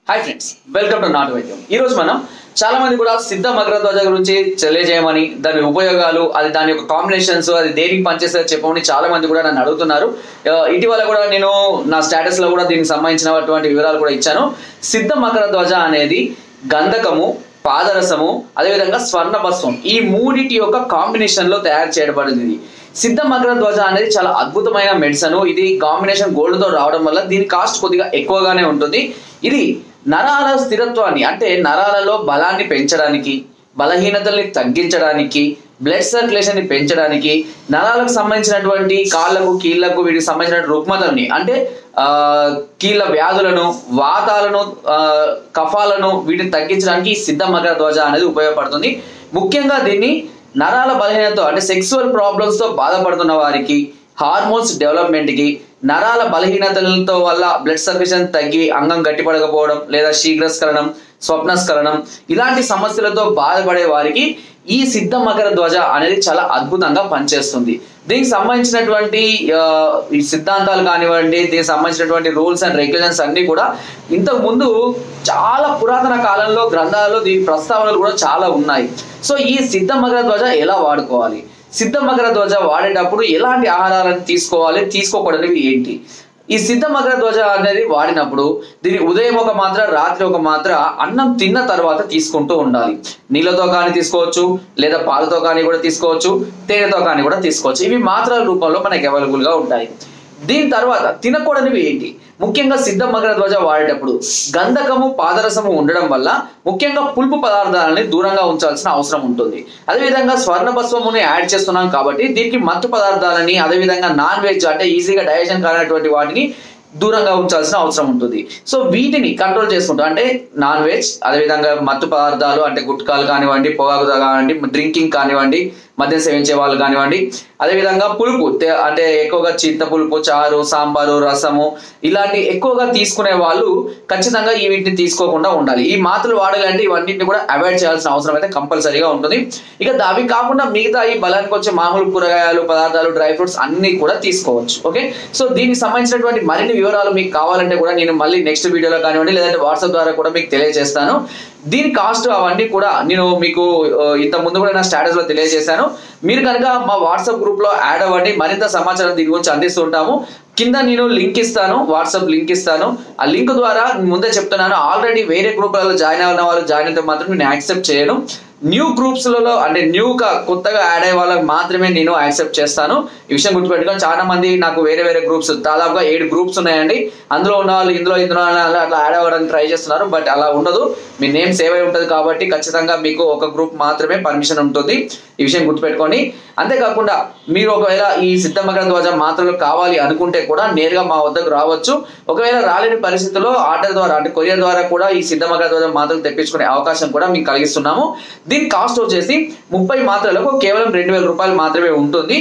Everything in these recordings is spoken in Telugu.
హాయ్ ఫ్రెండ్స్, వెల్కమ్ టు నాటు వైద్యం. ఈ రోజు మనం చాలా మంది కూడా సిద్ధ మకరధ్వజ గురించి తెలియజేయమని, దాని ఉపయోగాలు, అది దాని యొక్క కాంబినేషన్స్, అది దేనికి పనిచేస్తుందో చెప్పమని చాలా మంది కూడా నన్ను అడుగుతున్నారు. ఇటీవల కూడా నేను నా స్టేటస్ లో కూడా దీనికి సంబంధించినటువంటి వివరాలు కూడా ఇచ్చాను. సిద్ధ మకరధ్వజ అనేది గంధకము, పాదరసము, అదేవిధంగా స్వర్ణ భస్వం, ఈ మూడిటి యొక్క కాంబినేషన్ లో తయారు చేయబడింది. సిద్ధ మకరధ్వజ అనేది చాలా అద్భుతమైన మెడిసిన్. ఇది కాంబినేషన్ గోల్డ్ తో రావడం వల్ల దీని కాస్ట్ కొద్దిగా ఎక్కువగానే ఉంటుంది. ఇది నరాల స్థిరత్వాన్ని, అంటే నరాలలో బలాన్ని పెంచడానికి, బలహీనతల్ని తగ్గించడానికి, బ్లడ్ సర్క్యులేషన్ ని పెంచడానికి, నరాలకు సంబంధించినటువంటి కాళ్లకు, కీళ్లకు, వీటికి సంబంధించిన రుగ్మతల్ని, అంటే కీళ్ళ వ్యాధులను, వాతాలను, కఫాలను, వీటిని తగ్గించడానికి ఈ సిద్ధ మకరధ్వజ అనేది ఉపయోగపడుతుంది. ముఖ్యంగా దీన్ని నరాల బలహీనత, అంటే సెక్సువల్ ప్రాబ్లమ్స్ తో బాధపడుతున్న వారికి, హార్మోన్స్ డెవలప్మెంట్ కి, నరాల బలహీనతలతో వల్ల బ్లడ్ సర్క్యులేషన్ తగ్గి అంగం గట్టిపడకపోవడం, లేదా శీఘ్రస్ఖలనం, స్వప్నస్ఖలనం, ఇలాంటి సమస్యలతో బాధపడే వారికి ఈ సిద్ధ మకరధ్వజ అనేది చాలా అద్భుతంగా పనిచేస్తుంది. దీనికి సంబంధించినటువంటి ఈ సిద్ధాంతాలు కానివ్వండి, దీనికి సంబంధించినటువంటి రూల్స్ అండ్ రెగ్యులేషన్స్ అన్ని కూడా ఇంతకు ముందు చాలా పురాతన కాలంలో గ్రంథాలలో దీని ప్రస్తావనలు కూడా చాలా ఉన్నాయి. సో ఈ సిద్ధ మకరధ్వజ ఎలా వాడుకోవాలి, సిద్ధ మకరధ్వజ వాడేటప్పుడు ఎలాంటి ఆహారాలను తీసుకోవాలి, తీసుకోకూడనివి ఏంటి, ఈ సిద్ధ మకరధ్వజ అనేది వాడినప్పుడు దీని ఉదయం ఒక మాత్ర, రాత్రి ఒక మాత్ర అన్నం తిన్న తర్వాత తీసుకుంటూ ఉండాలి. నీళ్ళతో కానీ తీసుకోవచ్చు, లేదా పాలతో కానీ కూడా తీసుకోవచ్చు, తేనెతో కానీ కూడా తీసుకోవచ్చు. ఇవి మాత్రల రూపంలో మనకి అవైలబుల్ గా ఉంటాయి. దీని తర్వాత తినకూడనివి ఏంటి, ముఖ్యంగా సిద్ధ మకరధ్వజ వాడేటప్పుడు గంధకము, పాదరసము ఉండడం వల్ల ముఖ్యంగా పులుపు పదార్థాలని దూరంగా ఉంచాల్సిన అవసరం ఉంటుంది. అదేవిధంగా స్వర్ణ భస్వముని యాడ్ చేస్తున్నాం కాబట్టి దీనికి మత్తు పదార్థాలని, అదేవిధంగా నాన్ వెజ్, అంటే ఈజీగా డైజెషన్ కానటువంటి వాటిని దూరంగా ఉంచాల్సిన అవసరం ఉంటుంది. సో వీటిని కంట్రోల్ చేసుకుంటాం, అంటే నాన్ వెజ్, అదేవిధంగా మత్తు పదార్థాలు, అంటే గుట్కాలు కానివ్వండి, పొగాకు కానివ్వండి, డ్రింకింగ్ కానివ్వండి, మద్యం సేవించే వాళ్ళు కానివ్వండి, అదేవిధంగా పులుపు, అంటే ఎక్కువగా చింత పులుపు, చారు, సాంబారు, రసము, ఇలాంటి ఎక్కువగా తీసుకునే వాళ్ళు ఖచ్చితంగా ఈ వీటిని తీసుకోకుండా ఉండాలి. ఈ మాత్రలు వాడాలంటే ఇవన్నింటిని కూడా అవాయిడ్ చేయాల్సిన అవసరం అయితే కంపల్సరీగా ఉంటుంది. ఇక అవి కాకుండా మిగతా ఈ బలానికి వచ్చే మామూలు కూరగాయలు, పదార్థాలు, డ్రై ఫ్రూట్స్ అన్ని కూడా తీసుకోవచ్చు. ఓకే, సో దీనికి సంబంధించినటువంటి మరిన్ని వివరాలు మీకు కావాలంటే కూడా నేను మళ్ళీ నెక్స్ట్ వీడియోలో కానివ్వండి, లేదంటే వాట్సాప్ ద్వారా కూడా మీకు తెలియజేస్తాను. దీని కాస్ట్ అవన్నీ కూడా నేను మీకు ఇంత ముందు కూడా నా స్టేటస్ లో తెలియజేశాను. మీరు కనుక మా వాట్సాప్ గ్రూప్ లో యాడ్ అవ్వండి, మరింత సమాచారం దీని గురించి అందిస్తుంటాము. కింద నేను లింక్ ఇస్తాను, వాట్సాప్ లింక్ ఇస్తాను. ఆ లింక్ ద్వారా ముందే చెప్తున్నాను, ఆల్రెడీ వేరే గ్రూప్లలో జాయిన్ అయిన వాళ్ళు జాయిన్ అయితే మాత్రం నేను యాక్సెప్ట్ చేయను. న్యూ గ్రూప్స్ లలో, అంటే న్యూగా కొత్తగా యాడ్ అయ్యే వాళ్ళకి మాత్రమే నేను యాక్సెప్ట్ చేస్తాను. ఈ విషయం గుర్తుపెట్టుకొని, చాలా మంది నాకు వేరే వేరే గ్రూప్స్, దాదాపుగా 7 గ్రూప్స్ ఉన్నాయండి. అందులో ఉన్న వాళ్ళు ఇందులో అట్లా యాడ్ అవ్వడానికి ట్రై చేస్తున్నారు. బట్ అలా ఉండదు, మీ నేమ్ సేవ్ అయి ఉంటుంది కాబట్టి ఖచ్చితంగా మీకు ఒక గ్రూప్ మాత్రమే పర్మిషన్ ఉంటుంది. ఈ విషయం గుర్తుపెట్టుకోండి. అంతేకాకుండా మీరు ఒకవేళ ఈ సిద్ధ మకరధ్వజ మాత్రలు కావాలి అనుకుంటే కూడా నేరుగా మా వద్దకు రావచ్చు. ఒకవేళ రాలేని పరిస్థితుల్లో ఆర్డర్ ద్వారా, అంటే కొరియర్ ద్వారా కూడా ఈ సిద్ధ మకరధ్వజ మాత్రలు తెప్పించుకునే అవకాశం కూడా మీకు కలిగిస్తున్నాము. దీని కాస్ట్ వచ్చేసి 30 మాత్రలకు కేవలం 2000 రూపాయలు మాత్రమే ఉంటుంది.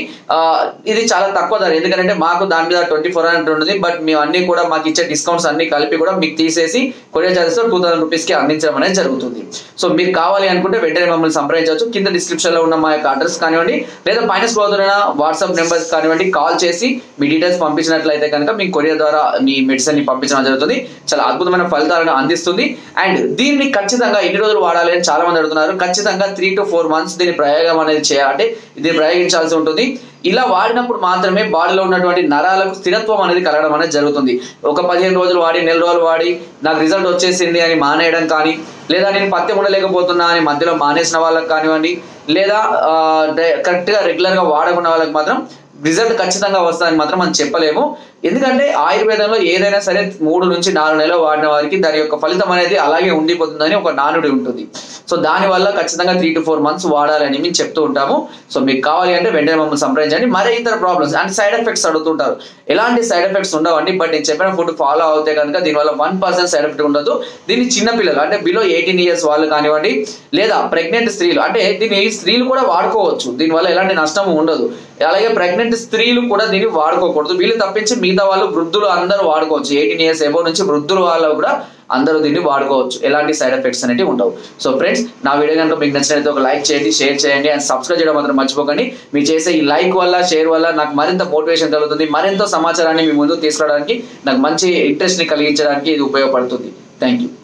ఇది చాలా తక్కువ ధర, ఎందుకంటే మాకు దాని మీద 2400 ఉంటుంది. బట్ మేము అన్ని కూడా మాకు ఇచ్చే డిస్కౌంట్స్ అన్ని కలిపి కూడా మీకు తీసేసి కొరియర్ చార్జెస్ 2000 రూపీస్ కి అందించడం అనేది జరుగుతుంది. సో మీరు కావాలి అనుకుంటే వెంటనే మమ్మల్ని సంప్రదించవచ్చు. కింద డిస్క్రిప్షన్ లో ఉన్న మా యొక్క అడ్రస్ కానివ్వండి, లేదా పైన స్క్రోల్ అవుతున్న వాట్సాప్ నెంబర్స్ కానివ్వండి, కాల్ చేసి మీ డీటెయిల్స్ పంపించినట్లయితే కనుక మీకు కొరియర్ ద్వారా మీ మెడిసిన్ ని పంపించడం జరుగుతుంది. చాలా అద్భుతమైన ఫలితాలను అందిస్తుంది. అండ్ దీన్ని ఖచ్చితంగా ఎన్ని రోజులు వాడాలి అని చాలా మంది అడుగుతున్నారు. ఖచ్చితంగా 3 to 4 months దీని ప్రయోగం అనేది చేయాలి, అంటే దీన్ని ప్రయోగించాల్సి ఉంటుంది. ఇలా వాడినప్పుడు మాత్రమే బాడీలో ఉన్నటువంటి నరాలకు స్థిరత్వం అనేది కలగడం అనేది జరుగుతుంది. ఒక 15 రోజులు వాడి, నెల రోజులు వాడి నాకు రిజల్ట్ వచ్చేసింది అని మానేయడం కానీ, లేదా నేను పత్యం ఉండలేకపోతున్నా అని మధ్యలో మానేసిన వాళ్ళకి కానివ్వండి, లేదా కరెక్ట్ గా రెగ్యులర్ గా వాడకున్న వాళ్ళకి మాత్రం రిజల్ట్ ఖచ్చితంగా వస్తుందని మాత్రం మనం చెప్పలేము. ఎందుకంటే ఆయుర్వేదంలో ఏదైనా సరే 3 నుంచి 4 నెలలు వాడిన వారికి దాని యొక్క ఫలితం అనేది అలాగే ఉండిపోతుందని ఒక నానుడి ఉంటుంది. సో దానివల్ల ఖచ్చితంగా 3 to 4 months వాడాలని మేము చెప్తూ ఉంటాము. సో మీకు కావాలి అంటే వెంటనే మమ్మల్ని సంప్రదించండి. మరే ఇతర ప్రాబ్లమ్స్ అండ్ సైడ్ ఎఫెక్ట్స్ అడుగుతుంటారు. ఎలాంటి సైడ్ ఎఫెక్ట్స్ ఉండవండి, బట్ నేను చెప్పిన ఫుడ్ ఫాలో అవుతే కనుక దీనివల్ల 1% సైడ్ ఎఫెక్ట్ ఉండదు. దీన్ని చిన్నపిల్లలు, అంటే బిలో 18 years వాళ్ళు కానివ్వండి, లేదా ప్రెగ్నెంట్ స్త్రీలు, అంటే దీన్ని స్త్రీలు కూడా వాడుకోవచ్చు. దీనివల్ల ఎలాంటి నష్టం ఉండదు. అలాగే ప్రెగ్నెంట్ స్త్రీలు కూడా దీన్ని వాడుకోకూడదు. వీళ్ళు తప్పించి మిగతా వాళ్ళు, వృద్ధులు అందరూ వాడుకోవచ్చు. 18 years అబౌవ్ నుంచి వృద్ధులు వాళ్ళు కూడా అందరూ దీన్ని వాడుకోవచ్చు. ఎలాంటి సైడ్ ఎఫెక్ట్స్ అనేవి ఉండవు. సో ఫ్రెండ్స్, నా వీడియో కనుక మీకు నచ్చినట్లయితే ఒక లైక్ చేయండి, షేర్ చేయండి అండ్ సబ్స్క్రైబ్ చేయడం మాత్రం మర్చిపోకండి. మీరు చేసే ఈ లైక్ వల్ల, షేర్ వల్ల నాకు మరింత మోటివేషన్ కలుగుతుంది. మరింత సమాచారాన్ని మీ ముందుకు తీసుకురావడానికి, నాకు మంచి ఇంట్రెస్ట్ ని కలిగించడానికి ఇది ఉపయోగపడుతుంది. Thank you.